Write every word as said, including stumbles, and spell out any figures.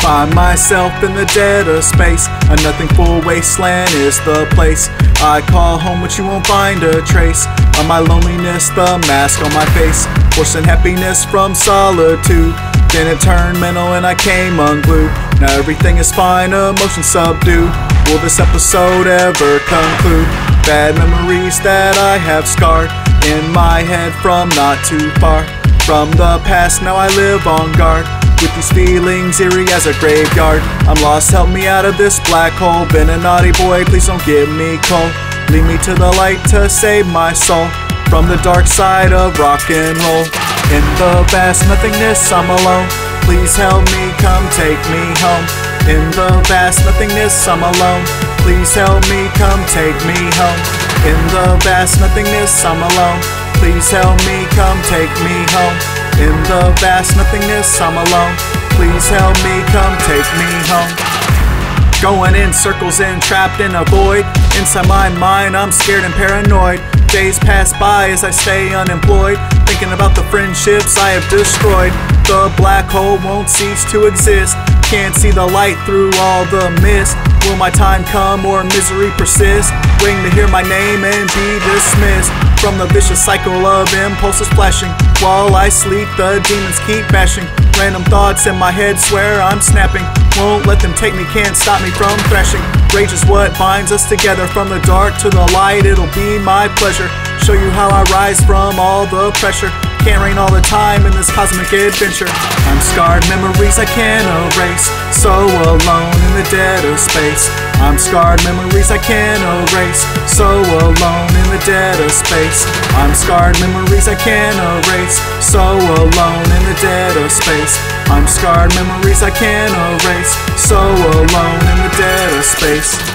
Find myself in the dead of space. A nothing full wasteland is the place I call home, but you won't find a trace of my loneliness, the mask on my face. Forcing happiness from solitude, then it turned mental and I came unglued. Now everything is fine, emotions subdued. Will this episode ever conclude? Bad memories that I have scarred in my head from not too far from the past. Now I live on guard with these feelings eerie as a graveyard. I'm lost, help me out of this black hole. Been a naughty boy, please don't get me cold. Lead me to the light to save my soul from the dark side of rock and roll. In the vast nothingness I'm alone, please help me, come take me home. In the vast nothingness I'm alone, please help me, come take me home. In the vast nothingness I'm alone, please help me, come take me home. In the vast nothingness I'm alone, please help me, come take me home. Going in circles and trapped in a void. Inside my mind I'm scared and paranoid. Days pass by as I stay unemployed, thinking about the friendships I have destroyed. The black hole won't cease to exist. Can't see the light through all the mist. Will my time come or misery persist? Waiting to hear my name and be dismissed from the vicious cycle of impulses flashing. While I sleep, the demons keep bashing. Random thoughts in my head swear I'm snapping. Won't let them take me, can't stop me from thrashing. Rage is what binds us together. From the dark to the light, it'll be my pleasure. Show you how I rise from all the pressure. Can't reign all the time in this cosmic adventure. I'm scarred, memories I can't erase. So alone in the dead of space. I'm scarred, memories I can't erase. So alone in the dead of space. I'm scarred, memories I can't erase. So alone in the dead of space. I'm scarred, memories I can't erase. So alone in the dead of space.